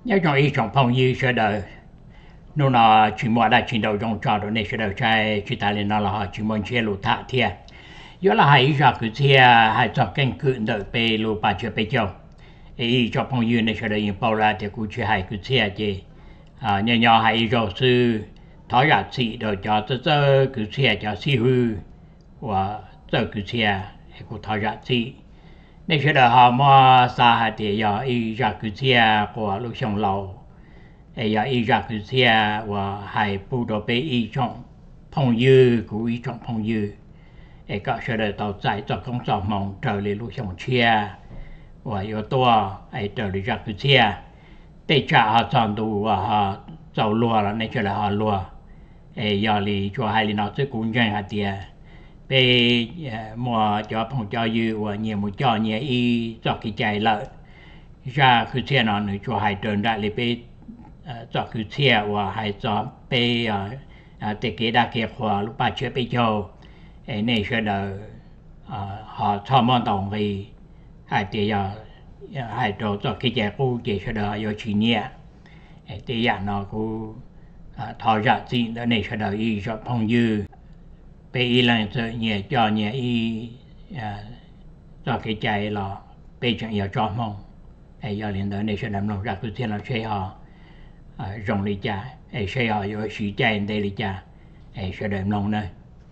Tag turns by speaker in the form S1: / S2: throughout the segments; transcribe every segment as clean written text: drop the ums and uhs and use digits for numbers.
S1: nhớ trong ý trong phong như sẽ đời nó là chỉ mua đã chiến đấu trong trò đó này sẽ đời trai chỉ ta lên nó là họ chỉ muốn chơi lụt thả thiệt nhớ là hai giờ cứ thiệt hai giờ canh cự đợi về lụt bà chưa về châu ý trong phong như này sẽ đời những bao la thì cũng chỉ hai cứ thiệt chứ nhớ nhớ hai giờ sư tháo ra sĩ rồi cho tới cứ thiệt cho sĩ hư và tới cứ thiệt cũng tháo ra sĩ nên sẽ đời họ mà xa hai thì giờ ý giờ cứ thiệt của lúc sống lâu giờ ý ra cứ xe và hai bộ đội bị ý trong phong dư của ý trong phong dư các sẽ đợi tàu chạy cho công sở mong trở lại lúc sống chia và yếu tố trở lại ra cứ xe để trả họ chọn đủ và họ giàu lúa là nên sẽ là họ lúa giờ thì cho hai lý nó sẽ cũng nhanh hạt tiền về mùa cho phong cho dư và nhiều một cho nhiều ý cho cái chạy lợi ra cứ xe nó nữa cho hai trường đại lý cho cứ chia và hay cho bé để cái đa kia khoa lúc ba chưa bé châu này sẽ đỡ họ cho món đồng thì hay thì giờ hay cho cái trẻ cô chỉ sẽ đỡ có chỉ nhẹ thì giờ nó cũng thọ ra gì đó này sẽ đỡ y cho phong dư bé y là nhẹ cho nhẹ y cho cái trẻ là bé chẳng giờ cho mong giờ liền đó này sẽ làm nó ra cứ thiên là chơi họ rong lý cha sẽ họ có sự chạy đây lý cha sẽ đợi nông nơi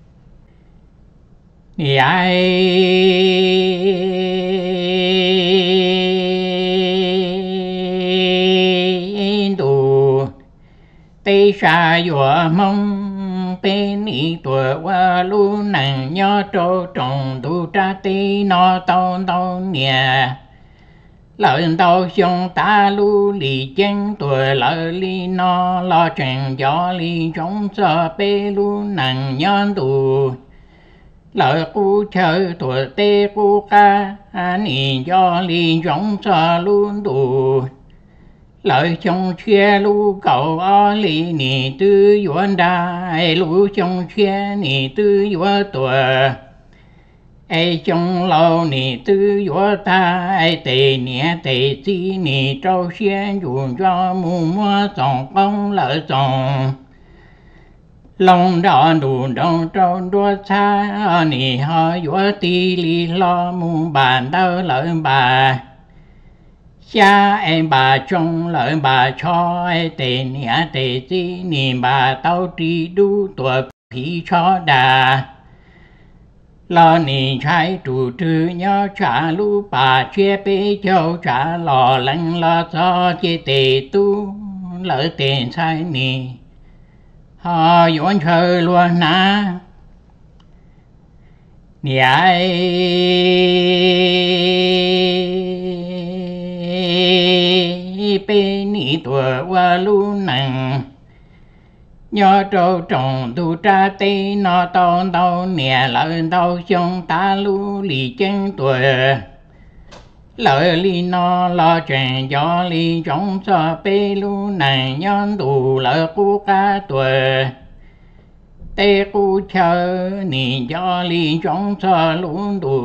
S1: ai tu tây sa vừa mong bên ý tuổi qua lu nàng nhớ trâu trồng tu tra tây nó tao tao nhẹ lợi tao xong ta lu lì chân tuổi lợi li nó lo chuyện gió li trong giờ bê lu nàng nhon tù lợi cu chơi tuổi tê cu ca nì gió li trong giờ luôn tù lợi trong chia lu cầu o li nì tư yuan đai lu trong chia nì tư yuan tuổi trong lâu nì tư võ ta tề nhẹ tề chi nì trâu xuyên dùng cho mù mua trồng công lợi trồng lòng đỏ đủ đông trâu đua xa nì họ võ ti li lo mù bàn đau lợi bà cha bà trong lợi bà cho tề nhẹ tề chi nì bà tao tri đu tuổi phí cho đà lo nì trái chủ trừ nhớ trả lu bà chia bê châu trả lò lăng lo cho chế tề tu lỡ tiền sai nì họ dọn chơi luôn na nì ai bê nì tuổi qua lu nằng nhớ trâu trồng tu tra tây nó tao tao nè lợi tao xong ta lu lì chân tuổi lợi li nó lo chuyện gió li trong cho bê lu này nhon tù lợi cu ca tuổi tê cu chờ nì gió li trong cho luôn tù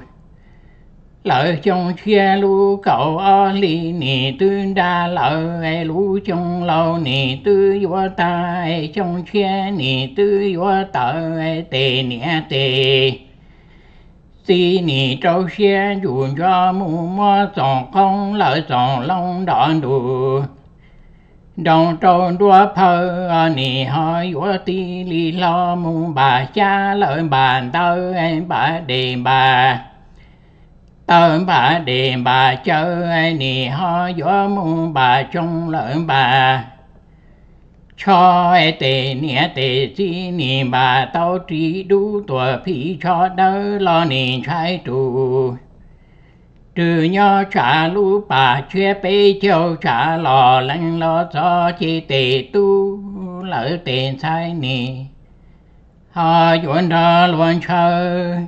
S1: lợi trong chia lu cầu o li nì tư đa lợi lu trong lâu nì tư võ ta trong chia nì tư võ ta tề nhẹ tề si nì trâu xe dùng cho mù mò trồng không lợi trồng long đòn đủ đồng trâu đua phơ nì hỏi võ ti li lo mù bà cha lợi bàn tơ bà đề bà tớ bà đề bà chơi nì ho gió mu bà trong lợi bà cho tề nhẹ tề chi nì bà tao trí đủ tuổi phí cho đỡ lo nì trái tù trừ nhớ trả lu bà chia bê châu trả lò lăng lo cho chi tề tu lỡ tiền sai nì ho dọn ra luôn chơi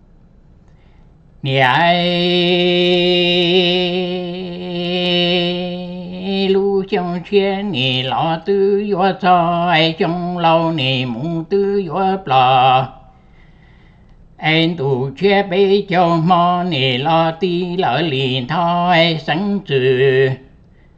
S1: nì ai lu trong chia nì lo tư võ cho trong lâu nì mù tư võ plò anh tù chia bê châu mò nì lo ti lỡ lì thôi sẵn trừ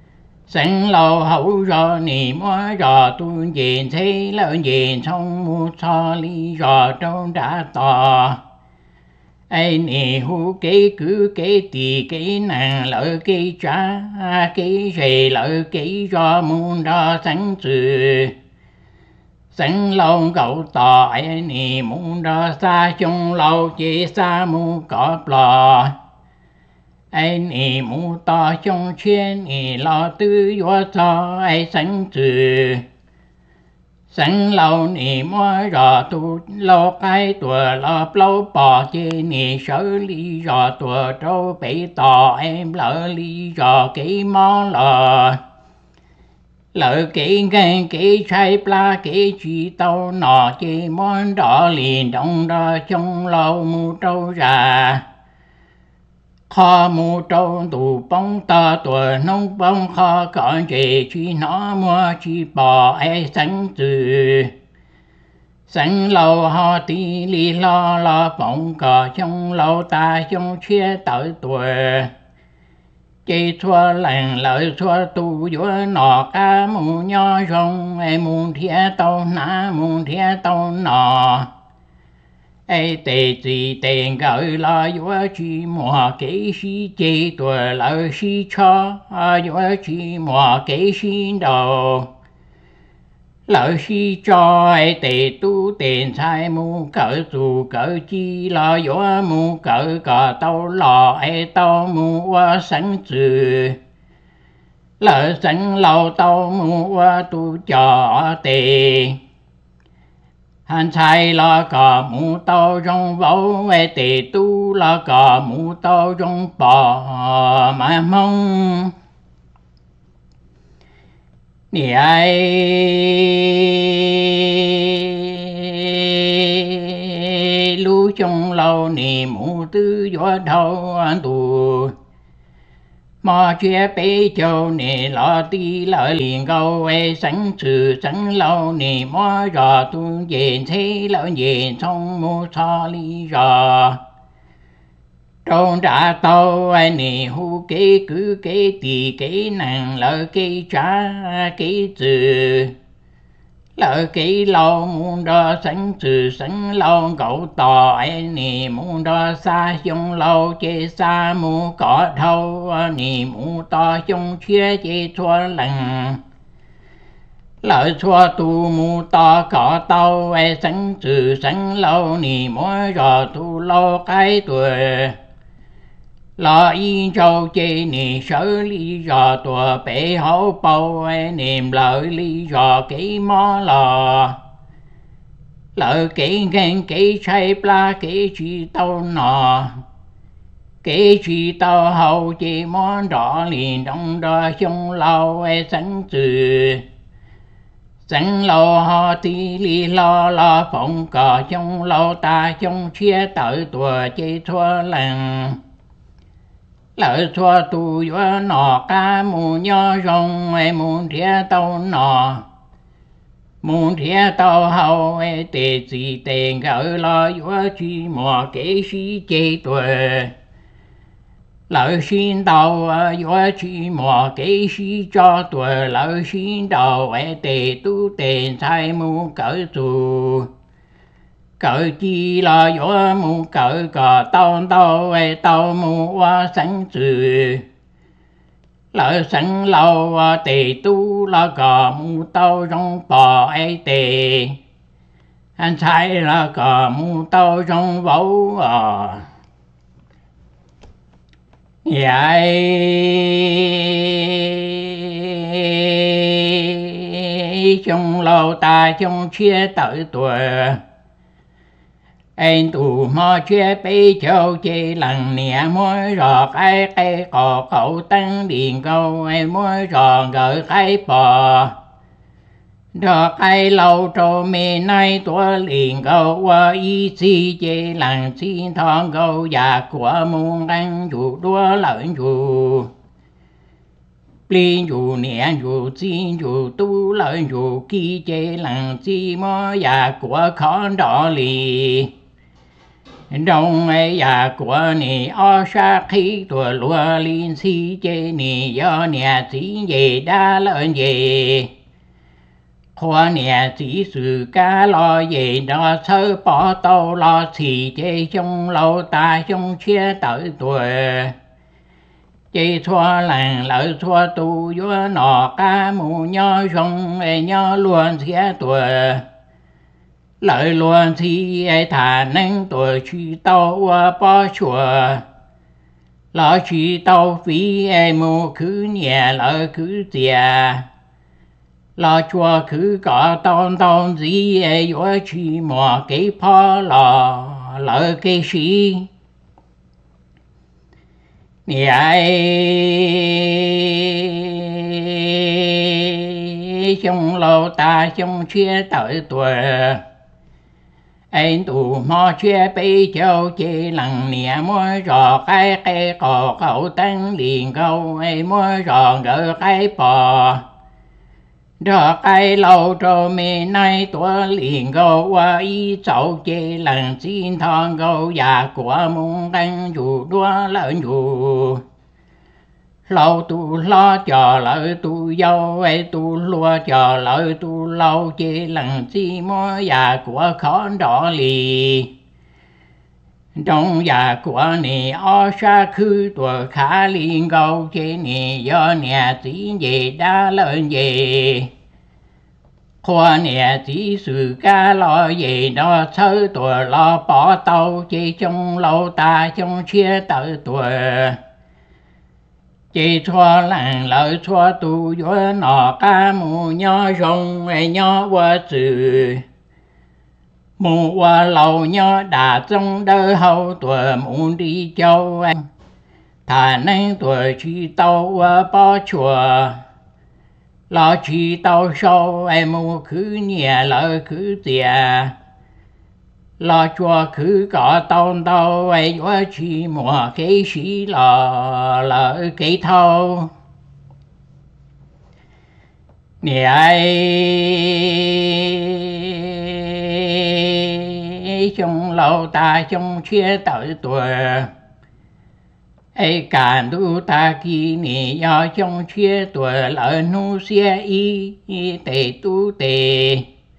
S1: sinh lâu hậu rồi nì mua rồi tuôn diện thế lợi diện trong mu cho lý rồi trong đã tỏ ai nì hú kế cứ kế tì kế nàng lợi kế trả kế rề lợi kế do muôn đó sẵn trừ sẵn lâu cậu tỏ ai nì muôn đó xa chung lâu chế xa mu cọp lò ai nì mu to chung chuyên nì lo tư vô cho ai sẵn trừ sẵn lâu nì mua rõ tu lâu cái tuổi lo lâu bỏ chê nì sở lý rõ tuổi trâu bể tỏ em lỡ lý rõ cái món lò lỡ cái ngang cái chai pla cái chi tàu nọ chê món đỏ liền đông đó trong lâu mu trâu ra kho mu trâu tù bông ta tuổi nông bông kho còn chê chi nó mua chi bỏ ai sẵn từ sẵn lâu họ tí li lo bông cỏ trong lâu ta trong chia tới tuổi chê thua làng lợi thua tu vô nọ ca mu nho rong ai mu thia tàu ná mu thia tàu nọ ai tê gì tiền gửi lo vô chi mùa kế si chê tuổi lợi si cho vô chi mùa kế si đầu lợi si cho ai tê tu tiền sai mu cỡ dù cỡ chi lo vô mu cỡ cò tàu lò ai tàu mu qua sẵn trừ lợi sẵn lâu tàu mu qua tu cho tê hắn sai lo cò mu tàu trong vấu ai tê tu lo cò mu tàu trong bò mà mong nì ai lưu trong lâu nì mu tư gió đầu an tù mò chia bế châu nì lo tí lợi liền câu ai sẵn trừ sẵn lâu nì mò rõ tu diện thế lợi diện trong mu so lý rõ trong trả tàu ai nì hú kế cứ kế tì kế nàng lợi kế trả kế trừ lợi kế lâu muôn đó sẵn trừ sẵn lâu cậu tỏ ai nì muôn đó xa chung lâu chê xa mu cỏ thâu nì mu to chung chia chê thua lằng lợi thua tu mu to cỏ tàu ai sẵn trừ sẵn lâu nì mỗi rõ tu lâu cái tuổi lo yên châu chê nì sở lý rõ tùa bể hậu bầu ai niềm lợi lý rõ cái mó lò lợi cái ngang cái chai pla cái chi tàu nọ cái chi tàu hậu chê món đỏ liền đông đó chung lâu ai sẵn trừ sẵn lâu họ tí li lo phộng cò chung lâu ta chung chia tới tùa chê thua làng lợi thua tu vô nọ ca mu nho rong ai mu thia tàu nọ mu thia tàu hậu ai tê gì tiền gửi lo vô chi mùa kế si chê tuổi lợi xin đầu vô chi mùa kế si cho tuổi lợi xin đầu ai tê tu tiền sai mu cỡ dù cỡ chi lo vô mu cỡ cò tàu ai tàu mu qua sẵn trừ lợi sẵn lâu tề tu lo cò mu tàu trong bò ai tề anh sai lo cò mu tàu trong vấu vậy trong lâu ta trong chia tới tuổi anh tù mò chia bế châu chê lằng nè môi rò cái cò cậu tăng điện câu anh môi rò gợi cái bò rò cái lâu trô mê nay tua liền câu qua y si chê lằng xin thong câu già của muôn ăn dù đua lợn dù linh dù nè dù xin dù tu lợn dù kỳ chê lằng si mò già của khó đỏ lì Trong ấy ya của nì o sa khi tuổi lúa linh si chê nì do nè chỉ về đa lợi về khoa nè chỉ sự cá lo về đó sơ bỏ tàu lo xì chê trong lâu ta trong chia tới tuổi chê thua làng lợi thua tu vô nọ cá mù nho rong nho luôn xía tuổi lợi luôn thì thả năng tuổi chỉ tàu bỏ chùa lo chỉ tàu phí mù cứ nhẹ lợi cứ tiề lo chùa cứ có tôn gì vô chỉ mò cái phó lo lợi cái gì nhẹ trong lâu ta trong chia tới tuổi anh tù mò chia bê châu chê lằng nè môi rò cái cò cậu tăng liền câu ai môi rò ngỡ cái bò đó cái lâu trò mê nay tuổi liền câu qua ý cháu chê lằng xin thong câu già của mông tăng dù đua lợn dù lâu tu lo chờ lợi tu dâu tu lúa chờ lợi tu lâu chê lần chi mối già của khó đỏ lì trong già của nì o sa khư tuổi khá liên câu chê nì do nè chỉ về đa lợi về khoa nè chỉ sự ca lo về đó sơ tuổi lo bỏ tàu chê trong lâu ta trong chia tự tuổi chỉ thua làng lợi thua tu vô nọ cá mù nho rong nho qua chữ mù qua lầu nho đà trong đơ hậu tuổi mù đi châu thà năng tuổi chỉ tàu qua bỏ chùa lo chỉ tàu sâu mù cứ nhẹ lợi cứ tiề lo chùa cứ có tàu ấy quá chỉ mùa cái xí lò cái thâu nè ấy trong lâu ta trong chia tới tuổi ấy cả tu ta kỳ nè do trong chia tuổi lợi nu xe y tề tu tề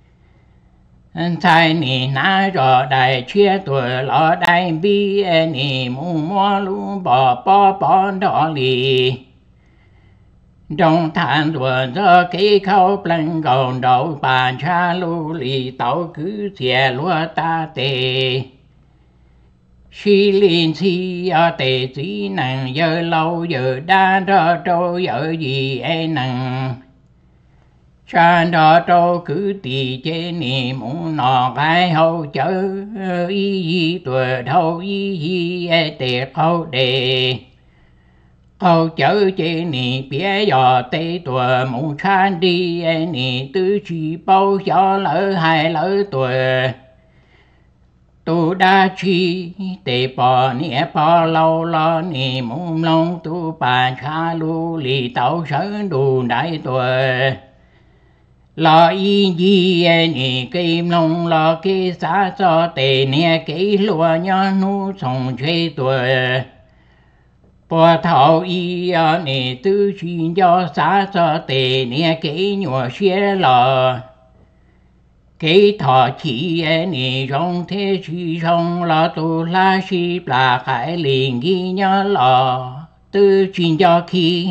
S1: thay nì ná rò đại chia tuổi lọ đại bi nì mù mò lu bỏ đỏ lì trong than tuần do cái khâu pleng gòn đầu bàn cha lu lì tàu cứ xẻ lúa ta tề xí linh xí tề chỉ năng giờ lâu giờ đa ra trâu giờ gì năng cha đó trâu cứ tì chế nì muốn nọ cái hậu chớ y tuổi thâu y tề khâu đề khâu chớ chế nì bía giò tê tuổi muốn chan đi nì tứ chỉ bao gió lỡ hai lỡ tuổi tu đa chi tề bò nè bò lâu lo nì muốn long tu bàn cha lu lì tàu sơn đủ đại tuổi lo y gì nè kim long lo cái xã cho tề nè cái lúa nhớ nu sòng chơi tuổi bỏ thầu y nè tư chuyện cho xã cho tề nè cái nhua xe lò cái thọ chỉ nè trong thế chỉ trong lo tu la si là cái liền ghi nhớ lò tư chuyện cho khi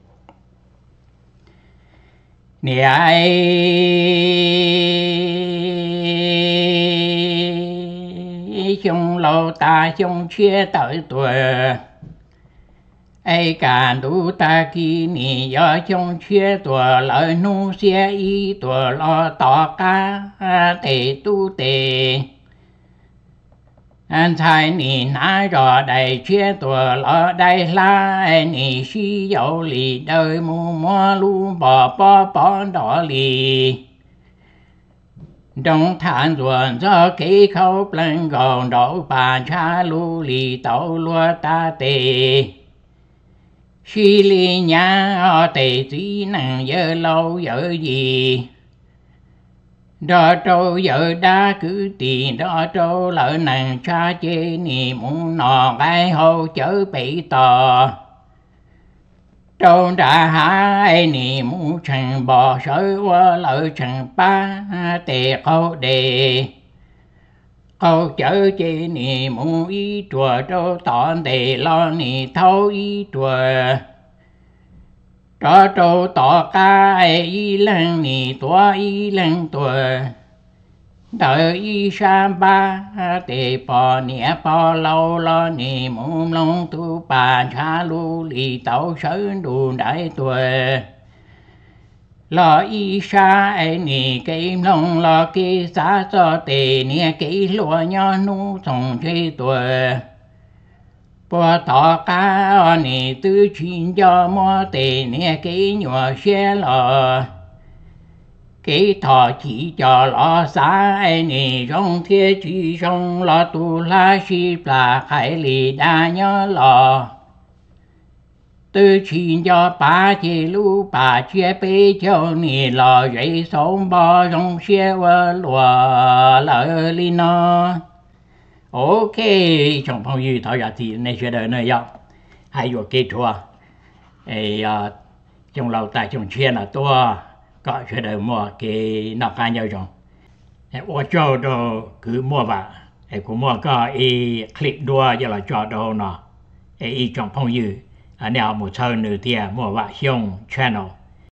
S1: nè ai trong lâu ta trong chia tới tuổi ai cả đủ ta kỳ nì do trong chia tuổi lợi nu xe y tuổi lo tỏ ca tề tu tề anh thay nì nái rò đầy chia tuổi lo đầy la nì si dấu lì đời mù mò lu bỏ đỏ lì trong than ruộng do cái khâu pleng gòn đổ bàn cha lu lì tàu lúa ta tề xí li nhá tề chỉ năng giờ lâu giờ gì đó trâu giờ đã cứ tiền đó trâu lỡ nàng cha chê nì muốn nọ cái hô chở bị tò trâu đã hai nì muốn chẳng bỏ sở qua lỡ chẳng ba tề câu đề câu chở chê nì muốn ý chùa trâu tọn đề lo nì thâu ý chùa cho trâu tỏ cái y lăng nì tua y lăng tua đợi y sa ba tề bò nhẹ bò lâu lo nì mông lông tu bà cha lu lì tàu sơn đù đại tuổi lo y sa ai nì cây lông lo cây giá cho tề nhẹ cây lúa nhỏ nu trồng chơi tuổi bò tỏ cá nì tư chín cho mò tề nhẹ cây nhỏ xe lò cái thọ chỉ cho lo xa ai nì trong thế chỉ trong lo tu la si là khai lì đa nhớ lò tư chỉ cho ba chỉ lu ba chia bê cho nì lò dậy sống bò trong xe vơ lùa lỡ li nó ok trong phong yu thọ giả thì này sẽ đợi nơi dọc hay vừa kết thua ấy trong lâu tại trong xe là tôi có sẽ đợi mua cái nọ cá nhau rồi ở chỗ đó cứ mua vào cũng mua có clip đua cho là cho đó nọ trong phong yu anh em một số nữa thì mua vào xong channel